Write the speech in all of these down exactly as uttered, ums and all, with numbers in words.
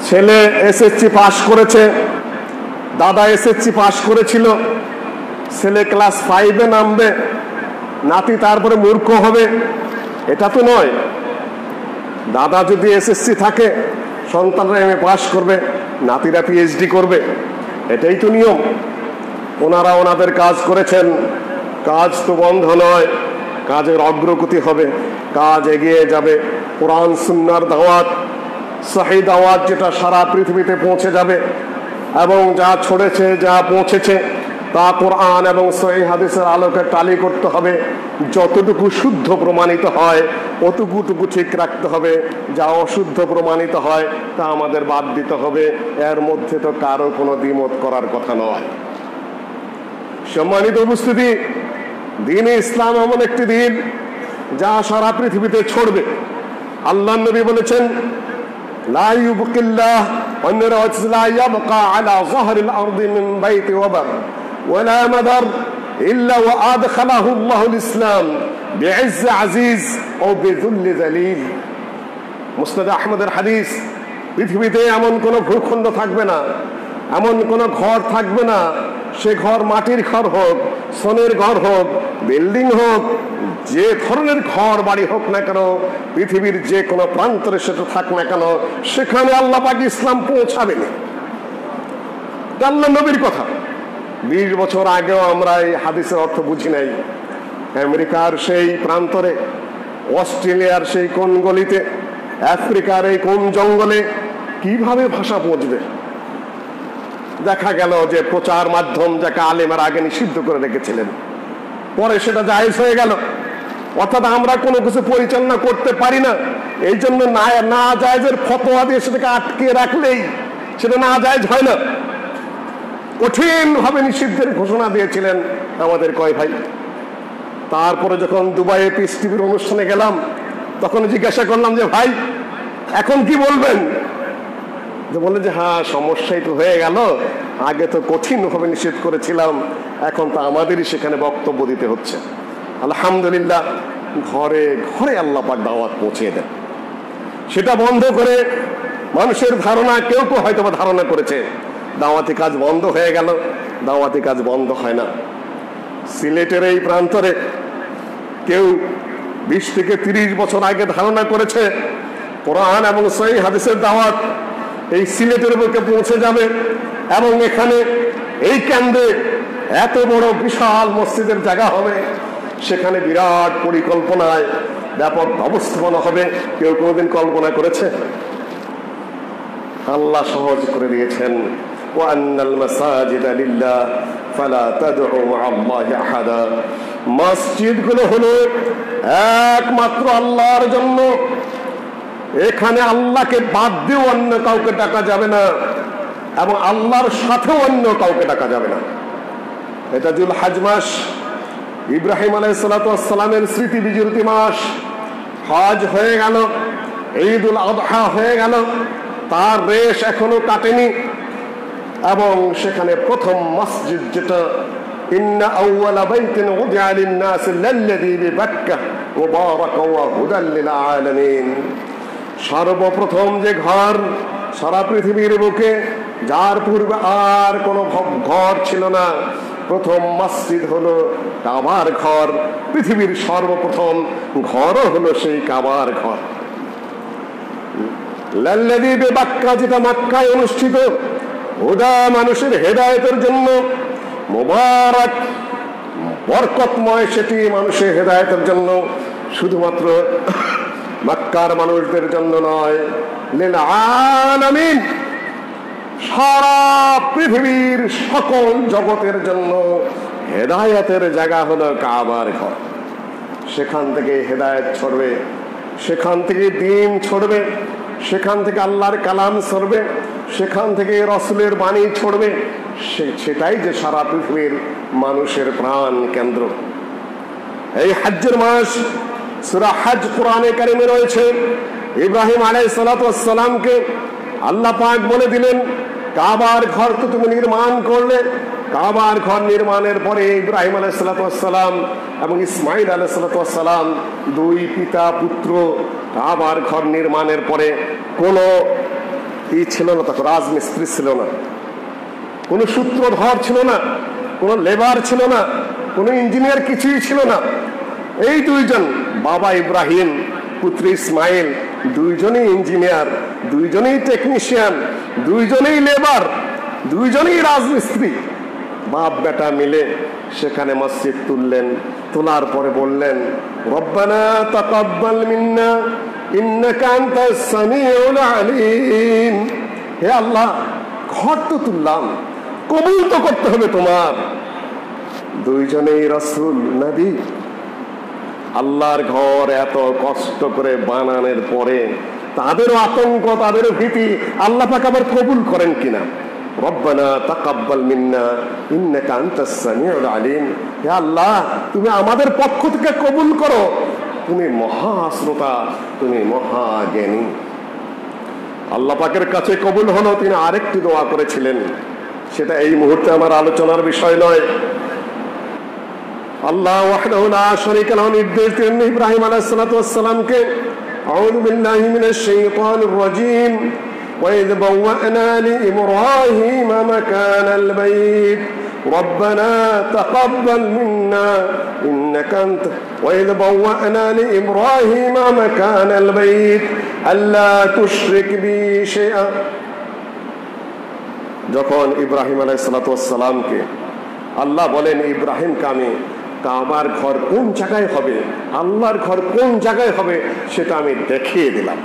ছেলে এসএসসি পাশ করেছে, দাদা এসএসসি পাশ করেছিল, ছেলে ক্লাস ফাইভে নামবে, নাতি তারপরে মূর্খ হবে, এটা তো নয়। দাদা যদি এসএসসি থাকে, সন্তানরা এমএ পাশ করবে, নাতিরা পিএইচডি করবে, এটাই তো নিয়ম। ওনারা ওনাদের কাজ করেছেন, কাজ তো বন্ধ নয়, কাজের অগ্রগতি হবে, কাজ এগিয়ে যাবে। কোরআন সুন্নাহর দাওয়াত, সহিহ দাওয়াত যেটা সারা পৃথিবীতে পৌঁছে যাবে, এবং যা ছড়েছে, যা পৌঁছেছে তা কোরআন এবং সহিহ হাদিসের আলোকে টালি করতে হবে। যতটুকু শুদ্ধ প্রমাণিত হয় অতটুকু ঠিক রাখতে হবে, যা অশুদ্ধ প্রমাণিত হয় তা আমাদের বাদ দিতে হবে। এর মধ্যে তো কারো কোনো দ্বিমত করার কথা নয়। সম্মানিত উপস্থিতি, দ্বীন ইসলাম এমন একটি দিন যা সারা পৃথিবীতে ছড়বে। আল্লাহ নবী বলেছেন, লা ইউবকিল্লাহ ওয়ান্নারা লা ইয়াবকা আলা যাহরিল আরদি মিন বাইতি ওয়াবার ওয়ালা মাদার ইল্লা ওয়া আদখালাহু আল্লাহুল ইসলাম বিইজ্জি আজিজ ও বিযুল্লি যালিল। মুসনাদ আহমদের হাদিস। পৃথিবীতে এমন কোন ভূখণ্ড থাকবে না, এমন কোন ঘর থাকবে না, সে ঘর মাটির ঘর হোক, সোনের ঘর হোক, বিল্ডিং হোক, যে ধরনের ঘর বাড়ি হোক না কেন, পৃথিবীর যে কোনো প্রান্তরে সেটা থাক না কেন, সেখানে আল্লাহ পাক ইসলাম পৌঁছাবে না। আল্লাহ নবীর কথা। বিশ বছর আগেও আমরা এই হাদিসের অর্থ বুঝি নাই। আমেরিকার সেই প্রান্তরে, অস্ট্রেলিয়ার সেই কোন গলিতে, আফ্রিকার এই কোন জঙ্গলে কিভাবে ভাষা পৌঁছবে? দেখা গেল যে প্রচার মাধ্যম যাকে আলেমের আগে নিষিদ্ধ করে রেখেছিলেন, পরে সেটা জায়েজ হয়ে গেল। অর্থাৎ আমরা কোনো কিছু পরিচালনা করতে পারি না, এই জন্য না জায়েজের ফতোয়া দিয়ে সেটাকে আটকে রাখলেই সেটা না জায়েজ হয় না। কঠিন ভাবে নিষিদ্ধের ঘোষণা দিয়েছিলেন আমাদের কয় ভাই। তারপরে যখন দুবাইয়ে পিস টিভির অনুষ্ঠানে গেলাম, তখন জিজ্ঞাসা করলাম যে ভাই এখন কি বলবেন? বলে যে হ্যাঁ, সমস্যাই তো হয়ে গেল, আগে তো কঠিন ভাবে নিষেধ করেছিলাম, এখন তো আমাদেরই সেখানে বক্তব্য দিতে হচ্ছে। আলহামদুলিল্লাহ, ঘরে ঘরে আল্লাহ পাক দাওয়াত পৌঁছে দেন। সেটা বন্ধ করে মানুষের ধারণা, কেউ কেউ হয়তো বা ধারণা করেছে দাওয়াতি কাজ বন্ধ হয়ে গেল। দাওয়াতি কাজ বন্ধ হয় না। সিলেটের এই প্রান্তরে কেউ বিশ থেকে তিরিশ বছর আগে ধারণা করেছে কোরআন এবং সহিহ হাদিসের দাওয়াত এই সিলেটের বুকে পৌঁছে যাবে, এবং এখানে এই কেন্দ্রে এত বড় বিশাল মসজিদের জায়গা হবে, সেখানে বিরাট পরিকল্পনায় ব্যাপক ব্যবস্থাপনা হবে। কেউ কোনোদিন কল্পনা করেছে? আল্লাহ সহজ করে দিয়েছেন, ওয়ান্নাল মাসাজিদা লিল্লাহ ফালা তাদউ মা'আল্লাহি আহাদা। মসজিদগুলো হলো একমাত্র আল্লাহর জন্য, এখানে আল্লাহকে বাদ দিয়ে অন্য কাউকে ডাকা যাবে না, এবং আল্লাহর সাথে অন্য কাউকে ডাকা যাবে না। এটা যুলহজ মাস, ইব্রাহিম আলাইহিস সালাতু ওয়াস সালামের স্মৃতি বিজড়িত মাস। হজ হয়ে গেল, ঈদুল আযহা হয়ে গেল, তার রেশ এখনো কাটেনি, এবং সেখানে প্রথম মসজিদ যেটা ইন্না আউওয়ালা বাইতিন উদিআ লিন-নাস লাল্লাযী বিবাক্কাহ মুবারাকান ওয়া হুদাল লিল আলামিন। সর্বপ্রথম যে ঘর সারা পৃথিবীর বুকে, যার পূর্বে আর কোনো ঘর ছিল না, প্রথম মসজিদ হলো কাবার ঘর। পৃথিবীর সর্বপ্রথম ঘরও হলো সেই কাবার ঘর। লাল্লাযী বিবাক্কা, যেটা মক্কায় অনুষ্ঠিত, হুদা মানুষের হেদায়েতের জন্য, মুবারাক বরকতময়, সেটি মানুষের হেদায়েতের জন্য, শুধুমাত্র মক্কার মানুষদের জন্য নয়, লিল আলামিন, সারা পৃথিবীর সকল জগতের জন্য হেদায়েতের জায়গা হলো কাবার ঘর। সেখান থেকে হেদায়েত ছড়বে, সেখান থেকে দ্বীন ছড়বে, সেখান থেকে আল্লাহর কালাম ছড়বে, সেখান থেকে রাসূলের বাণী ছড়বে। সেটাই যে সারা পৃথিবীর মানুষের প্রাণ কেন্দ্র। এই হজ্জের মাস, সূরা হজ কোরআনে কারিমে রয়েছে। ইব্রাহিম আলাইহিস সালাতু ওয়াস সালামকে আল্লাহ পাক বলে দিলেন, কাবার ঘর তো তুমি নির্মাণ করলে। কাবার ঘর নির্মাণের পরে ইব্রাহিম আলাইহিস সালাতু ওয়াস সালাম এবং ইসমাঈল আলাইহিস সালাতু ওয়াস সালাম, দুই পিতা পুত্র, কাবার ঘর নির্মাণের পরে কোনো কি ছিল না, তখন রাজমিস্ত্রি ছিল না, কোন সূত্রধর ছিল না, কোন লেবার ছিল না, কোন ইঞ্জিনিয়ার, কিছুই ছিল না। এই দুইজন, বাবা ইব্রাহিম, পুত্র ইসমাইল, দুইজনই ইঞ্জিনিয়ার, দুইজনই টেকনিশিয়ান, দুইজনই লেবার, দুইজনই রাজমিস্ত্রি। বাপ বেটা মিলে সেখানে মসজিদ তুললেন। তোলার পরে বললেন, রব্বানা তাকাব্বাল মিন্না ইন্নাকা আনতাস সামিউল আলিম। হে আল্লাহ, ঘর তো তুললাম, কবুল তো করতে হবে তোমার। দুইজনেই রাসূল, নবী। আল্লাহর ঘর এত কষ্ট করে বানানোর পরে তাদেরও আতঙ্ক, তাদেরও ভীতি, আল্লাহ পাক আবার কবুল করেন কিনা। রব্বানা তাকাব্বাল মিন্না ইন্নাকা আনতাস সামিউল আলিম। হে আল্লাহ, তুমি আমাদের পক্ষ থেকে কবুল করো, তুমি মহা শ্রোতা, তুমি মহা জ্ঞানী। আল্লাহ পাকের কাছে কবুল হলো। তিনি আরেকটি দোয়া করেছিলেন, সেটা এই মুহূর্তে আমার আলোচনার বিষয় নয়। আল্লাহ ওয়াহদাহু লা শারীকা লাহু নির্দেশ দিলেন ইব্রাহিম আলাইহিস সালাতু ওয়াস সালামকে, আউযু বিল্লাহি মিনাশ শাইতানির রাজীম, ওয়া ইয বাওয়া'না লিইব্রাহিমা মাকানাল বাইত রব্বানা তাকাব্বাল মিন্না ইন্নাকা আনতা ওয়া ইয বাওয়া'না লিইব্রাহিমা মাকানাল বাইত আল্লা তুশরিক বি শাইআ। যখন ইব্রাহিম আলাইহিস সালাতু ওয়াস সালামকে আল্লাহ বলেন, ইব্রাহিমকে আমি কাবার ঘর কোন জায়গায় হবে, আল্লাহর ঘর কোন জায়গায় হবে, সেটা আমি দেখিয়ে দিলাম।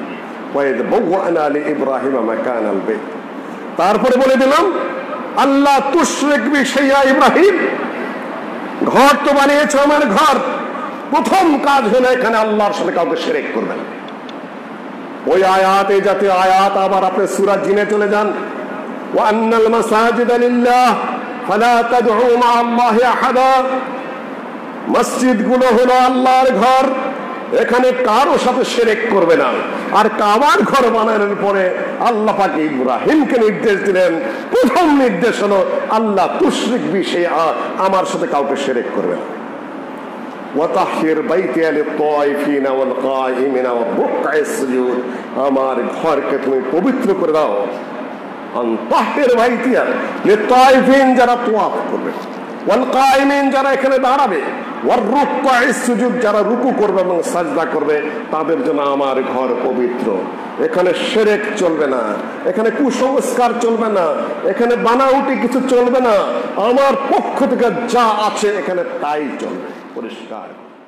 তারপরে বলে দিলাম, আল্লাহ তুশরিক বি শাইআ, ইব্রাহিম ঘর তো বানিয়েছে আমার ঘর, প্রথম কাজ হলো এখানে আল্লাহর সাথে কাউকে শিরক করবেন। ওই আয়াত, এই জাতীয় আয়াত আবার আপনি সূরা জিনে চলে যান, ওয়া আন্নাল মাসাজিদা লিল্লাহ ফালা তাদউ মা আল্লাহি আহাদা। মসজিদ গুলো হলো আল্লাহর ঘর, এখানে কারো সাথে শিরক করবে না। আর কাবার ঘর বানানোর পরে আল্লাহ পাক ইব্রাহিমকে নির্দেশ দিলেন, প্রথম নির্দেশ হলো আল্লাহ তুশরিক বি শাইআ, আমার সাথে কাউকে শিরক করবে না। ওয়া তাহহির বাইতি লিত-তায়িফিনা ওয়াল কায়িমিনা ওয়া রুকআস সুজুদ, আমার ঘরকে তুমি পবিত্র করে দাও। আনতাহহির বাইতিয়া লিত-তায়িফিন, যারা তাওয়াফ করবে, ওয়াল কায়িমিন, যারা এখানে দাঁড়াবে, ওয়ার রুকআস সুজুদ, যারা রুকু করবে এবং সাজদা করবে, তাদের জন্য আমার ঘর পবিত্র। এখানে শিরক চলবে না, এখানে কুসংস্কার চলবে না, এখানে বানাউটি কিছু চলবে না। আমার পক্ষ থেকে যা আছে এখানে তাই চলবে, পরিষ্কার।